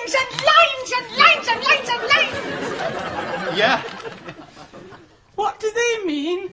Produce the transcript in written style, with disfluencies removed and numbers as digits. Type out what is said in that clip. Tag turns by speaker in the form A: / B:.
A: lines and lines and lines and lines and lines.
B: Yeah.
A: What do they mean?